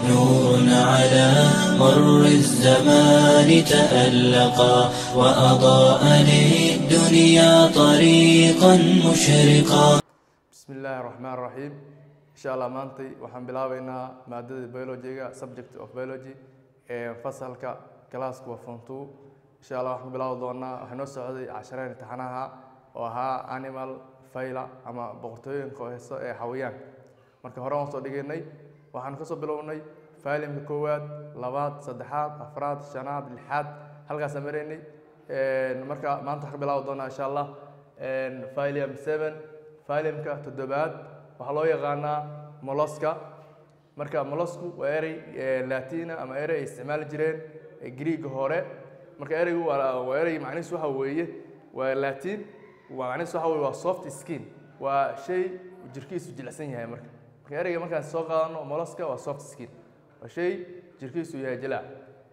نور على مر الزمان تألقا وأضاء للدنيا طريقا مشرقا. بسم الله الرحمن الرحيم. إن شاء الله maantay waxaan bilaabaynaa maadada biology-ga subject of biology fasalka class wa form 2. إن شاء الله waxaan bilaabi doonaa waxaan noo socday 10 imtixaanaha oo ahaa animal phyla ama boqortooyinka heeso ee xawayaan. marka hore waan soo dhigaynay waxaan ka soo bilownay phylum koowaad, labaad, saddexaad, afraad, shanaad, lixaad halkaas mareynay marka maanta waxaan bilaabi doonaa insha Allah phylum 7 phylumka toddobaad waxaa loo yaqaanaa molluska. marka mollusku waa erey laatiina ama erey ay isticmaali jireen Greek hore. marka ereygu waa erey macnihiisu waxa weeye waa laatiin waa macnihiisu waxa weeye waa soft skin waa shay jirkiisu jilicsan yahay. marka ereyga markaan soo qaadano molluska waa soft skin waa shay jirkiisu yahay jilaac.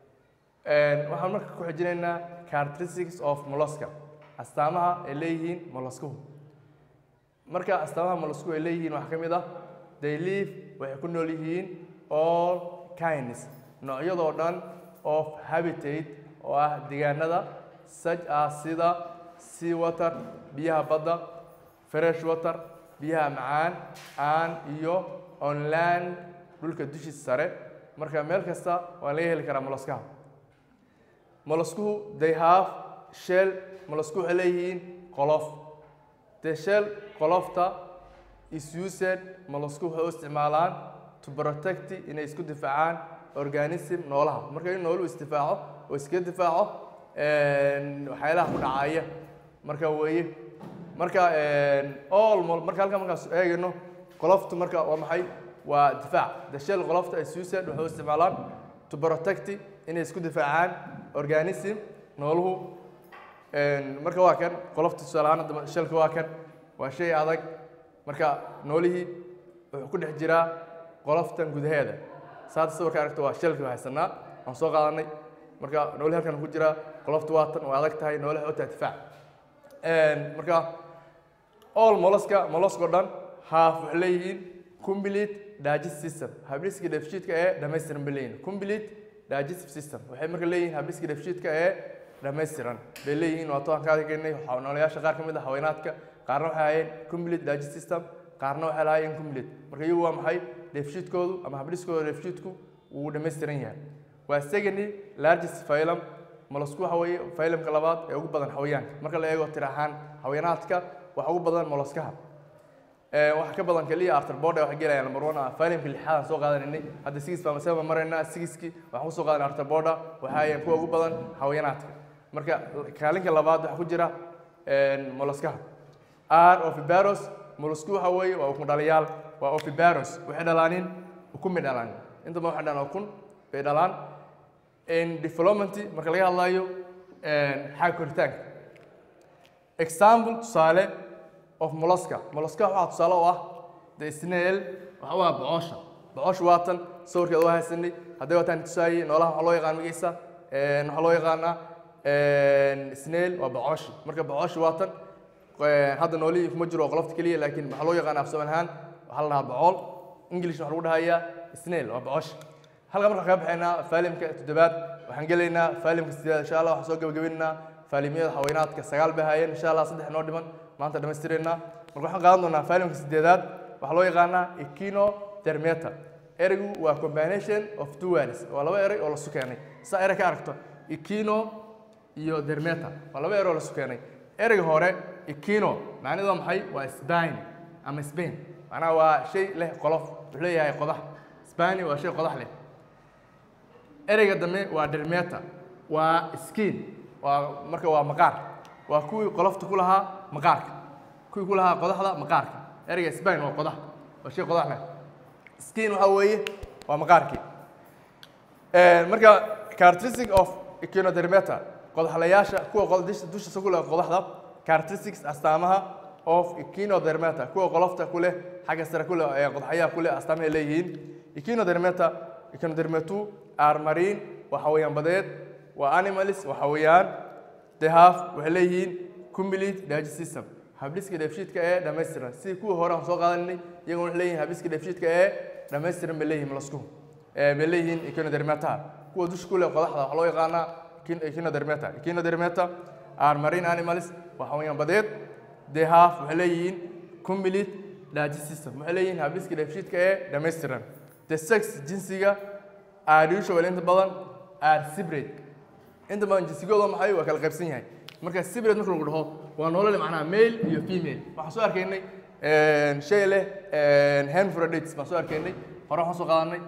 waxaan marka ku xijinaynaa characteristics of molluska astaamaha ay leeyihiin molluskuhu. marka astaamaha mollusku ay leeyihiin waxa kamid ah they live waxay ku nool yihiin all kinds noocyadoo dhan of habitat oo ah deegaanada such as sida sea water biyaha badda, fresh water biyaha macaan, and iyo on land dhulka dushiisa sare. marka meel kasta waa laga heli karaa molluskaha. molluskuhu they have shell mollusku waxay leeyihiin qolof. the shell qolofta is used mollusku waxay u isticmaalaan to protect inay isku difaacaan organism noolaha. marka in nooluhu isdifaaco oo iska difaaco waxyaalaha ku dhacaya marka weeye. marka marka halkan markaas eegno qoloftu marka waa maxay waa difaac. the shell qolofta is used waxay u isticmaalaan to protect inay isku difaacaan organism nooluhu. marka waa kan qolofta tusaalahaan shellka waa kan waa shay adag. marka noolihii wuxuu ku dhex jiraa qoloftan gudaheeda. saad sawirka aragto waa shellka haysanaa aan soo qaadanay. marka noolihi halkan ku jira qoloftu waa tan waa adag tahay noolaha oo difaac. marka all molluska dhan half waxay leeyihiin complete digestive system habdhiska dheefshiidka ee dhammaystiran bay leeyihiin. complete digestive system waxay marka leeyihiin habdhiska dheefshiidka ee dhammaystiran bay leeyihiin. waa toban ka hadlaynay noolayaasha qaar ka mid ah xayawaanaadka qaarna waxay hayeen complete digestive system qaarna waxay lahaayeen complete. marka iyagu waa maxay dheefshiidkoodu ama habdhiskooda dheefshiidku wuu dhammaystiran yahay. waa second largest phylum mollusku waxa weeye phylumka labaad ee ugu badan xayawaanka. marka la eego tir ahaan xayawaanaadka waxa ugu badan molluskaha waxa ka badan kaliya arthropoda waxa gelayaan number 1 phylumka lixaad soo qaadanay. hadda 6 baa masaba marayna 6ki waxa ku soo qaadanay arthropoda waxa ay kuwa ugu badan xayawaanaadka. marka kaalinka labaad waxa ku jira molluskaha are oviparous mollusku waxa weeye waa ukun dhaliyaal waa oviparous waxay dhalaanin ukun mid dhalaan inta ma waxa dhalaan ukun bay dhalaan. in development marka laga hadlayo xag koritaanka example tusaale of molluska waxa tusaale u ah the snail waxa waa boqosha waatan sawirkeeda waa haysanay. haday wataan tusaale noolaha waxa loo yaqaan magiisa waxa loo yaqaana snail waa boqoshi. marka boqoshi waatan hadda noolihii kuma jiro qolofta kaliya laakiin waxa loo yaqaan afsooman ahaan waxa la dhahaa boqol English waxa lagu dhahayaa snail waa boqoshi. halka marka ka baxaynaa phylumka toddobaad waxaan galeynaa phylumka sideed. insha Allah waxaan soo gabagabeynaa phylumyada xayawaanaadka 9 bay hayeen. insha Allah 3 noo dhiman maanta dhameystireenaa. marka waxaan qaadan doonaa phylumka sideedaad waxa loo yaqaanaa Echinodermata. ereygu waa combination of two words waa laba erey oo la isku keenay. saa erey ka aragto echino iyo dermata waa laba erey oo la isku keenay. ereyga hore echino macnaheedu maxay waa spine ama spine macnaha waa shay leh qolof wuxuu leeyahay qodax. spine waa shay qodax leh. ereyga dambe waa dermata waa skin waa marka waa maqaar waa kuwii qolofta ku lahaa maqaarka kuwii ku lahaa qodaxda maqaarka. ereyga spine waa qodax waa shay qodax leh. skin waxa weeye waa maqaarkii. marka characteristic of Echinodermata qodaxlayaasha kuwa dusha ku leh qodaxda characteristics astaamaha of Echinodermata kuwa qolofta ku leh xagga sare ku leh qodaxayaha ku leh astaamaha leeyihiin. Echinodermatu are marine waa xawayaan badeed waa animals waa xawayaan they have waxay leeyihiin complete digestive system habdhiska dheefshiidka ee dhammaystiran. si kuwa hore aan soo qaadanay iyagoo waxay leeyihiin habdhiska dheefshiidka ee dhammaystiran bay leeyihiin mollusku. مليين إكينوديرماتا كوا دوش كله قضاء حلو يقانا إكينوديرماتا are marine animals وحويان بديت they have مليين complete digestive system مليين habis كده بشيت كأ دمسترن the sex جنسية are usually أنت بدن are separate أنت بدن جنسية قدام حي وكل قبسين هاي مركز separate مثل نقول هو ونقول اللي معناه male iyo female وحصل كأني شيء له hermaphrodites مسؤول كأني فراح حصل قاني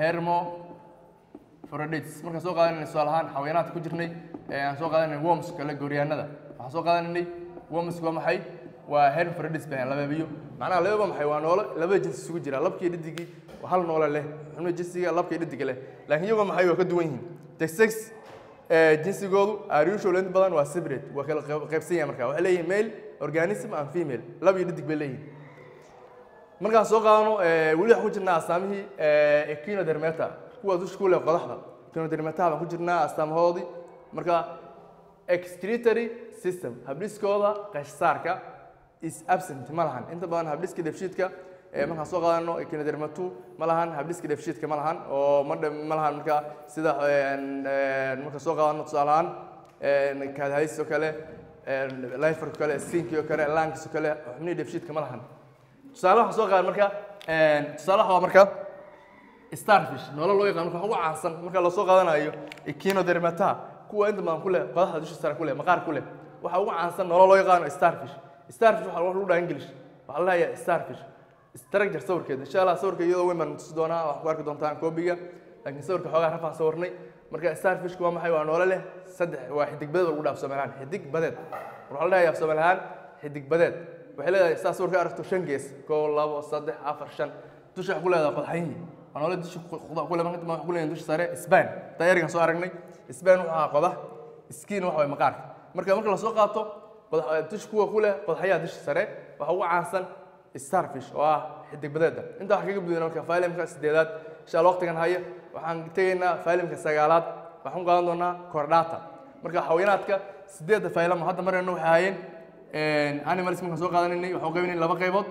hermaphrodites مركز سوق قاني سؤالهان حيوانات كجرني سوق قاني worms كله جوريان هذا حصل قاني worms قام حي وhermaphrodites بين لبا بيو معناه لبا ما حيوان ولا لبا جنس سوق جرا لب كيد دقي وحال نولا له هم جنسي لب كيد دقي له لكن يوم ما حيوان كدوينهم the جنسي قالوا are usually أنت بدن وسيبريت وكل قبسية مركز وحليه male organism and female لب يدق بليه مركز سوق قانو ولي حوجنا أسامه إكينوديرماتا هو دوش كله قضحنا إكينوديرماتا حوجنا أسامه هذي مركز excretory system هبليس كولا قشساركا is absent مالهن أنت بدن هبليس كده بشيتك مركز سوق قانو إكينوديرماتو مالهن هبليس كده بشيتك مالهن أو مرة مالهن مركز سيدا مركز سوق قانو تصالحان كهذا هاي سوكله لايفر كله سينكيو كله لانكس كله حمني دبشيت كمالهن تصالح سوق قال مركز تصالح هو مركز starfish نولا لو يقال مركز هو عاصم مركز لو سوق قالنا أيوه إكينوديرماتا كوا أنت ما كله قضاء دوش السر كله مقار كله وهو عاصم نولا لو يقال starfish وحلو لولا إنجليش وحلا هي starfish استرجع صور كده إن شاء الله صور كده وين من تصدقنا وأخبارك دونتان كوبيجا لكن صور كحاجة رفع صورني مركز starfish كوا ما حيوان ولا له صدق واحد بدل ولا بسمعان حديك بدل وحلا هي بسمعان حديك بدل وحلا صور كده عرفتوا شنجس كول الله صدق عفر شن دوش أقول هذا قضحين أنا ولا دوش خضع كل ما كنت ما أقول إن دوش صار إسبان طيارة كان صارني إسبان وحا قضح سكين وحا مقارك مركز لسوق قاطو قضح دوش كله قضحية دوش صار وهو عاصل starfish وحدك بدل أنت حكيك بدنا كفايلم كسديدات إن شاء الله وقت كان هاي وحنتينا فايلم كسجالات وحن قاندونا كورداتا مركز حويناتك سديد فايلم هذا مرة إنه هاين أنا مرسم كسوق قادني إني وحقيبني لبا قيبض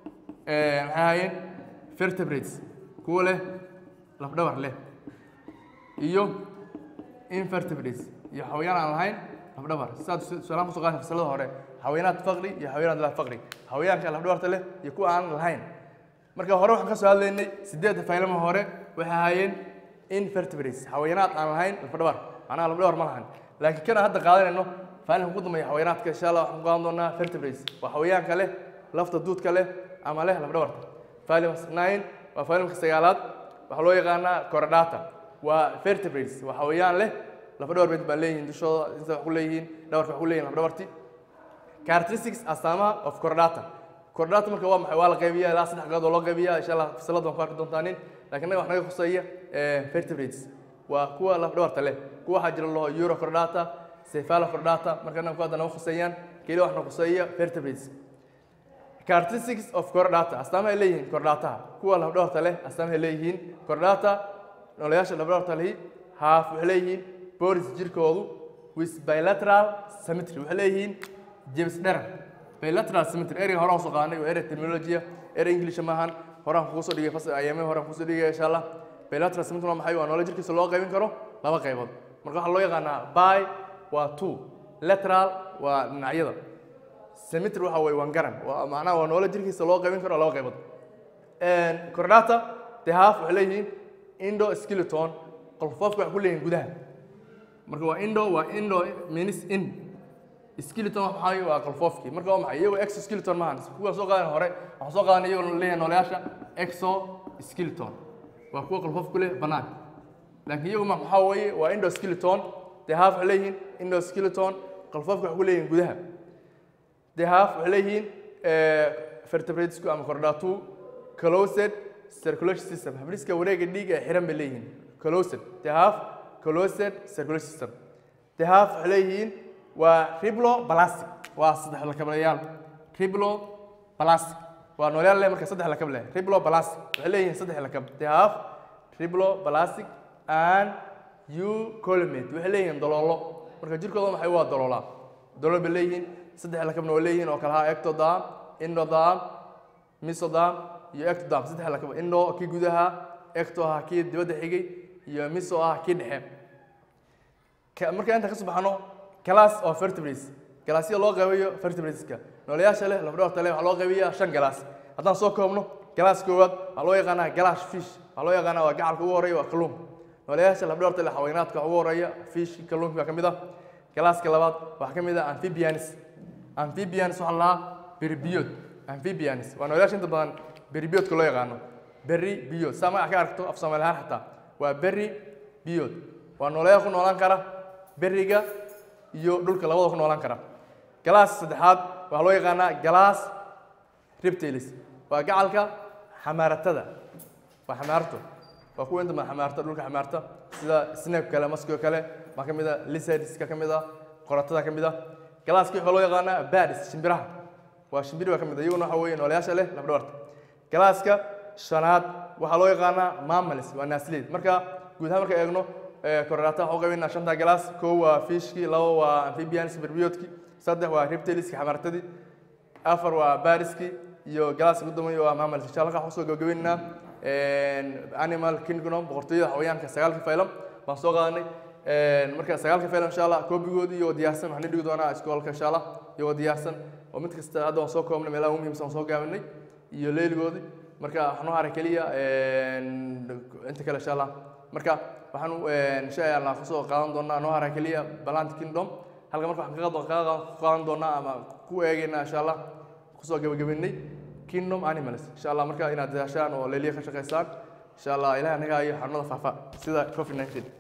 هاين vertebrates كوله لفدور له إيوه invertebrates يا حويان على هاين لفدور سلام كسوق قادني فسلده هره حوينات فقري يا حوينات لا فقري حويان كان لفدور تله يكون عن الهاين مركز هره وحن كسؤال لإني سديد فايلم هره وهاين invertebrates حوينات على الهاين لفدور أنا لفدور مالهن لكن كان هذا قادر إنه فعلا قدم حوينات كإن شاء الله قاندونا vertebrates وحويان كله لفت الدود كله عمله لفدور فعلا سنين وفعلا كسيالات وحلو يقانا كورداتا وvertebrates وحويان له لفدور بنت بالين دوشوا إنت حوليين دور حوليين لفدورتي characteristics أسامة of كورداتا كورداتا مركب واحد حوالي قبية لا صدق قاد ولا قبية إن شاء الله في صلاة وفارق دونتانين لكننا وحنا خصوصية vertebrates وكوا لفدور تله كوا حجر الله يورو كورداتا سيفالا كورداتا مركبنا كوا دنا خصوصيان كيلو وحنا خصوصية vertebrates characteristics of كورداتا أسامة إليهن كورداتا كوا لفدور تله أسامة إليهن كورداتا نولياش لفدور تله half إليهن بورس جيركولو with bilateral symmetry وإليهن جيمس در bilateral symmetry إيري هرام سقاني وإيري terminology إيري إنجليش ماهن هرام خصوصا دقيقة فصل أيامي هرام خصوصا دقيقة إن شاء الله bilateral symmetry ما حيوان ولا جيركي سلوا قايمين كرو لا ما قايمين مركب حلو يقانا by و2 lateral ونعيدا symmetry وحوي وانقرن ومعناه ولا جيركي سلوا قايمين كرو لا ما قايمين كورداتا تهاف عليهن endoskeleton قلفوف كلهم جودها مركب وإندو means in skeleton حي وقلفوفكي مركب ما حيو exoskeleton مان هو سوق عن هراء سوق عن يو اللي نولياشة exoskeleton وهو قلفوف كله بنان لكن يو ما حوي وإندوskeleton تهاف عليهن endoskeleton قلفوف كلهم جودها تهاف عليهن vertebrates كأم كورداتو closed circulation system hablis ka wareega dhiiga xiran baleeyin closed circulation system tahaf xaleeyin waa ribuloblastic waa saddex la kablayaal ribuloblastic waa noolayaal leh marka saddex la kablay ribuloblastic xaleeyin saddex la kab tahaf ribuloblastic and eucolymate waxaleeyin daloolo marka jirkooda maxay waa daloola dalool baleeyin saddex la kabna waleeyin oo kala ectodam endodam mesodam iyo ectodam saddex la kab indo ki gudaha ecto ah kii dibadda xigay iyo meso ah kii dhexe marka inta ka subaxno class of vertebrates galaasyo loo qaybiyo vertebrateska nooleyaasha leh lafdhabarta leh waxa loo qaybiyaa 5 galaas haddaan soo koobno galaas koowaad waxa loo yaqaanaa galaas fish waxa loo yaqaanaa waa gacalka ugu horeeya waa kalluun nooleyaasha lafdhabarta leh xayawaanaadka ugu horeeya fish kalluunka ka mid ah galaaska labaad waxa ka mid ah amphibians waxa la beribiyod amphibians waa nooleyaasha inta badan beribiyodka loo yaqaano berri biyod sama ka aragto af Soomaaliya xataa waa berri biyod waa nooleyaal ku noolaan kara berriga iyo dhulka labadaba ku noolaan kara galaas saddexaad waxa loo yaqaanaa galaas reptiles waa gacalka xamaaratada waa xamaarto waa kuwa inta ma xamaarta dhulka xamaarta sida snake kale masko kale ma kamida lizards ka kamida qoratada kamida galaaska waxa loo yaqaanaa birds shimbiraha waa shimbiraha kamida iyaguna waxa weeye nooleyaasha leh lafdhabarta galaaska shanaad waxa loo yaqaanaa mammals waa naaslid marka guud ahaan marka eegno kororata waxa qaybina 5 galaas koo waa fishki labo waa amphibians berbiyodki saddex waa reptileska xamaartadii afar waa bariski iyo galaas ugu dambeeyo waa mammals insha Allah waxa soo gabagabeynaa animal kingdom boqortooyada xayawaanka 9 faylam baan soo qaadanay marka 9 faylam insha Allah koobigoodii iyo diyaarsan waxaan dhigi doonaa iskoolka insha Allah iyo diyaarsan oo mid kasta hadda waan soo koobnay meelaha ugu muhiimsan soo gaabinay iyo leeligoodii marka waxaan haray kaliya inta kale insha Allah marka waxaan insha Allah soo qaadan doonaa noo haray kaliya Plant Kingdom halka marka waxaan ka qaadan doonaa ama ku eegayna insha Allah kusoo gabagabeynay Kingdom Animals insha Allah marka inaad daashaan oo leeliya ka shaqeysaan insha Allah ilaahay anaga iyo xarunada faafa sida COVID-19